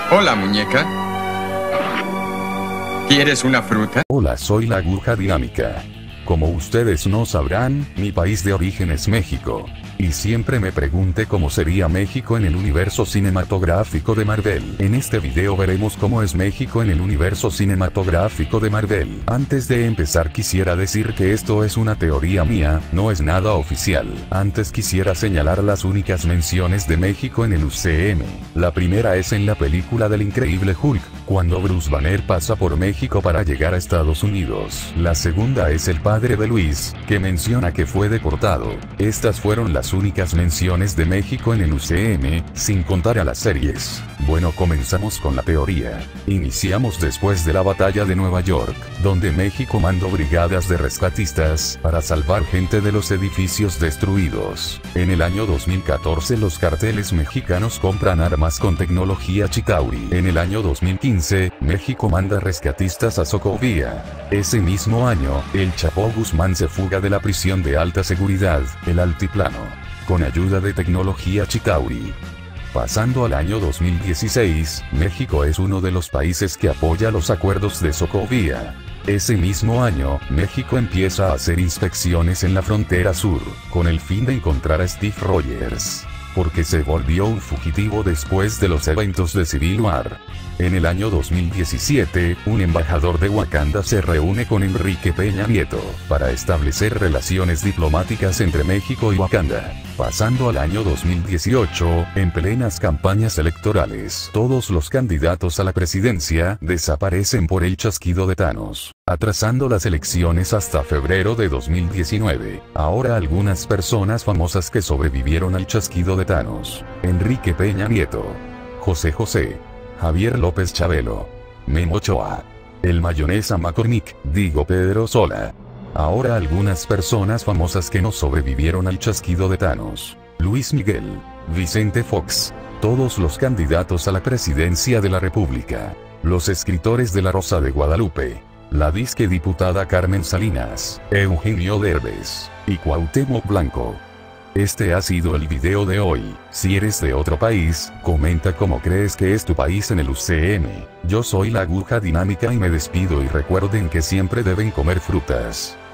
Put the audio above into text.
Hola, muñeca. ¿Quieres una fruta? Hola, soy la aguja dinámica. Como ustedes no sabrán, mi país de origen es México. Y siempre me pregunté cómo sería México en el universo cinematográfico de Marvel. En este video veremos cómo es México en el universo cinematográfico de Marvel. Antes de empezar quisiera decir que esto es una teoría mía, no es nada oficial. Antes quisiera señalar las únicas menciones de México en el UCM. La primera es en la película del Increíble Hulk, cuando Bruce Banner pasa por México para llegar a Estados Unidos. La segunda es el padre de Luis, que menciona que fue deportado. Estas fueron las únicas menciones de México en el UCM, sin contar a las series. Bueno, comenzamos con la teoría. Iniciamos después de la batalla de Nueva York, donde México mandó brigadas de rescatistas para salvar gente de los edificios destruidos. En el año 2014 los carteles mexicanos compran armas con tecnología Chitauri. En el año 2015, México manda rescatistas a Socovia. Ese mismo año, el Chapo Guzmán se fuga de la prisión de alta seguridad, el Altiplano, con ayuda de tecnología Chitauri. Pasando al año 2016, México es uno de los países que apoya los acuerdos de Socovia. Ese mismo año, México empieza a hacer inspecciones en la frontera sur, con el fin de encontrar a Steve Rogers, porque se volvió un fugitivo después de los eventos de Civil War. En el año 2017, un embajador de Wakanda se reúne con Enrique Peña Nieto, para establecer relaciones diplomáticas entre México y Wakanda. Pasando al año 2018, en plenas campañas electorales, todos los candidatos a la presidencia desaparecen por el chasquido de Thanos, atrasando las elecciones hasta febrero de 2019. Ahora algunas personas famosas que sobrevivieron al chasquido de Thanos: Enrique Peña Nieto, José José, Javier López Chabelo, Memo Ochoa, el Mayonesa McCormick, digo Pedro Sola. Ahora algunas personas famosas que no sobrevivieron al chasquido de Thanos: Luis Miguel, Vicente Fox, todos los candidatos a la presidencia de la República, los escritores de La Rosa de Guadalupe, la disque diputada Carmen Salinas, Eugenio Derbez, y Cuauhtémoc Blanco. Este ha sido el video de hoy. Si eres de otro país, comenta cómo crees que es tu país en el UCM. Yo soy la aguja dinámica y me despido, y recuerden que siempre deben comer frutas.